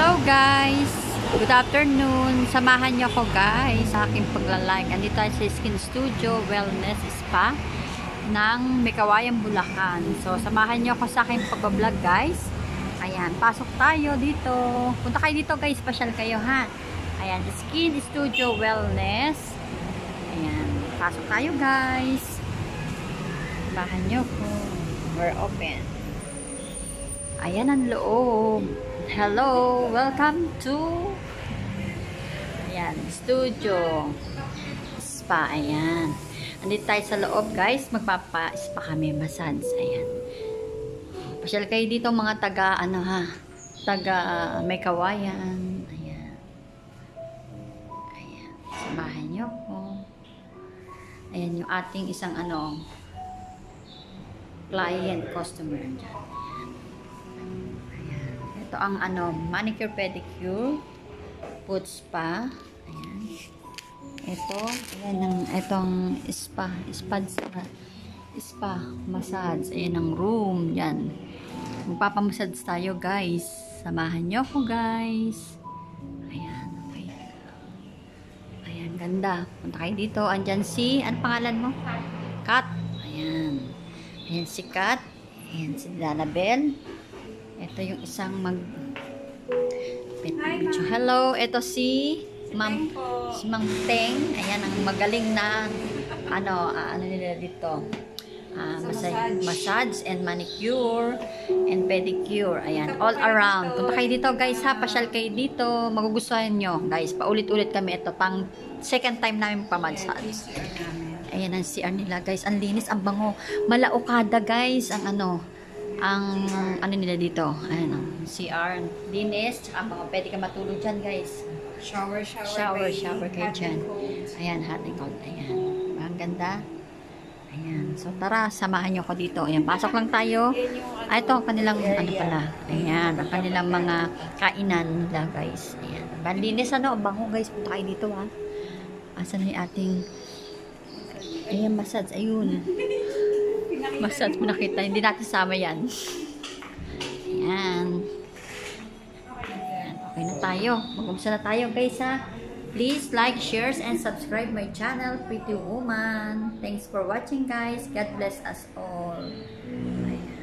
Hello guys! Good afternoon! Samahan niyo ako guys sa aking pagla-live. Andito tayo sa Skin Studio Wellness Spa ng Mekawayan, Bulacan. So, samahan niyo ako sa aking pag-vlog guys. Ayan, pasok tayo dito. Punta kayo dito guys, special kayo ha. Ayan, Skin Studio Wellness. Ayan, pasok tayo guys. Samahan niyo ko. We're open. Ayan ang loob. Hello, welcome to ayan, studio spa. Ayan, andito tayo sa loob guys, magpapa-spa kami, massage. Ayan, pasyal kayo dito mga taga ano ha, taga Mekawayan. Ayan, ayan, samahan nyo ko. Ayan yung ating isang ano client, customer dyan. Ito ang ano, manicure, pedicure, foot spa. Ayan. Ito, ayan ang itong spa massage. Ayan ang room, yan. Magpapamassage tayo, guys. Samahan niyo ako, guys. Ayan, okay. Ayan, ganda. Punta kayo dito. Andyan si, ano pangalan mo? Kat. Ayan. Ayan si Kat. Ayan si Danabel. Ito yung isang hello, ito si Ma'am Teng. Ayan ang magaling na ano nila dito. Massage and manicure and pedicure. Ayan, all around. Punta kayo dito guys ha, pasyal kayo dito. Magugustuhan nyo guys. Paulit-ulit kami ito. Pang second time namin pa-massage. Ayan ang CR nila guys. Ang linis, ang bango. Malaukada guys ang ang ano nila dito, ayan, CR, linis, tsaka mga pwede ka matulog dyan guys. Shower kayo dyan. Ayan, hot and cold. Ayan, ang ganda. Ayan, so tara, samahan nyo ko dito. Ayan, pasok lang tayo. Ito ang kanilang ano pala. Ayan, ang kanilang mga kainan nila guys. Ayan, linis ano, bango guys. Punta kayo dito ha. Asan na yung ating ayan, massage, ayun. Massage mo nakita. Hindi natin sama yan. Ayan. Ayan. Okay na tayo. Mag-umsa na tayo guys ha. Please like, share, and subscribe my channel, Pretty Woman. Thanks for watching guys. God bless us all. Ayan.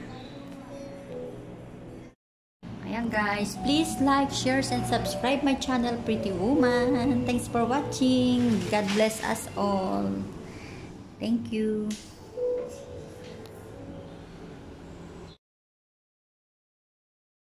Ayan guys. Please like, share, and subscribe my channel, Pretty Woman. Thanks for watching. God bless us all. Thank you.